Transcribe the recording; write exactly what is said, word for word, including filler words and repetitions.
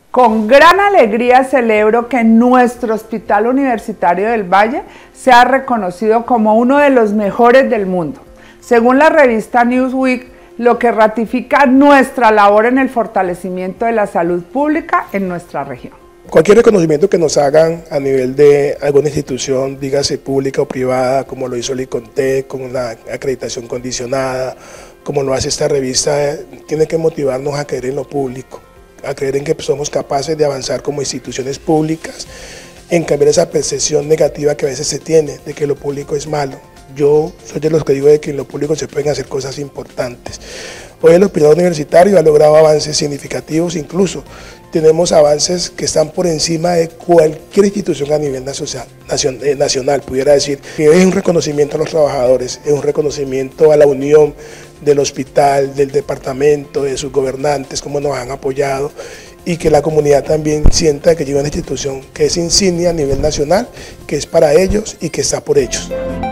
Con gran alegría celebro que nuestro Hospital Universitario del Valle sea reconocido como uno de los mejores del mundo, según la revista Newsweek, lo que ratifica nuestra labor en el fortalecimiento de la salud pública en nuestra región. Cualquier reconocimiento que nos hagan a nivel de alguna institución, dígase pública o privada, como lo hizo el ICONTEC, con una acreditación condicionada, como lo hace esta revista, tiene que motivarnos a creer en lo público, a creer en que somos capaces de avanzar como instituciones públicas, en cambiar esa percepción negativa que a veces se tiene de que lo público es malo. Yo soy de los que digo de que en lo público se pueden hacer cosas importantes. Hoy el Hospital Universitario ha logrado avances significativos, incluso tenemos avances que están por encima de cualquier institución a nivel nacional, pudiera decir. Que es un reconocimiento a los trabajadores, es un reconocimiento a la unión del hospital, del departamento, de sus gobernantes, cómo nos han apoyado, y que la comunidad también sienta que llega una institución que es insignia a nivel nacional, que es para ellos y que está por ellos.